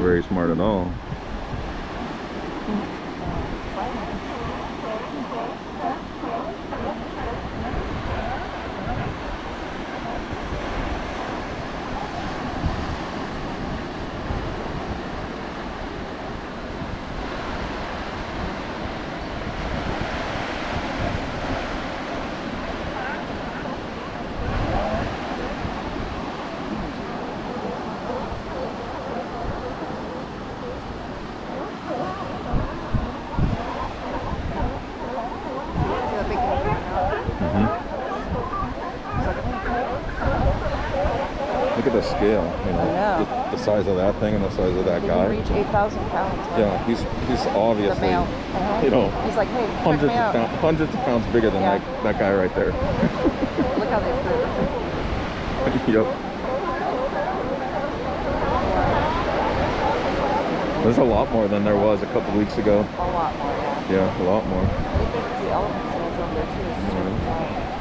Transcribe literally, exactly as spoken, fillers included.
very smart at all. Look at the scale, you know, Yeah. the, the size of that thing and the size of that He guy. can reach eight thousand pounds. Yeah, he's he's obviously, The male. Uh-huh. you know, he's like, hey, check hundreds me of out. pounds, hundreds of pounds bigger than Yeah. that that guy right there. Look how they fit. Yep. There's a lot more than there was a couple weeks ago. A lot more, yeah. Yeah, a lot more. I think there's a few elephants over there too.